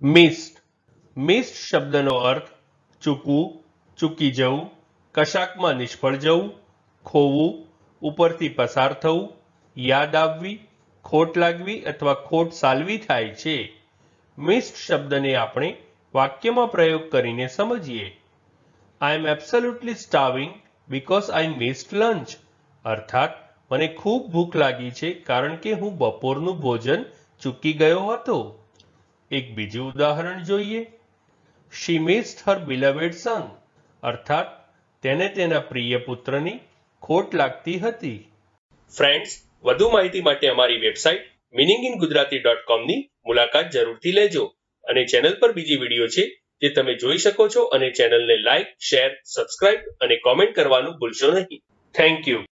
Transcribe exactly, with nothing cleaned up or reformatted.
Missed missed શબ્દનો અર્થ ચૂકવું, ચૂકી જવું, કશાકમાં નિષ્ફળ જવું, ખોવું, ઉપરથી પસાર થવું, યાદ આવવી, ખોટ લાગવી અથવા ખોટ સાલવી થાય છે. મિસ્ડ શબ્દને આપણે વાક્યમાં પ્રયોગ કરીને સમજીએ. I am absolutely starving because I missed lunch. અર્થાત મને ખૂબ ભૂખ લાગી છે કારણ કે હું બપોરનું ભોજન ચૂકી ગયો હતો. એક બીજું ઉદાહરણ જોઈએ. She missed her beloved son. અર્થાત તેને તેના પ્રિય પુત્રની ખોટ લાગતી હતી. ફ્રેન્ડ્સ, વધુ માહિતી માટે અમારી website meaning in Gujarati dot com ની મુલાકાત જરૂરથી લેજો અને ચેનલ પર બીજી વિડીયો છે જે તમે જોઈ શકો છો અને ચેનલને લાઇક, શેર, સબસ્ક્રાઇબ અને કોમેન્ટ કરવાનું ભૂલશો નહીં. Thank you.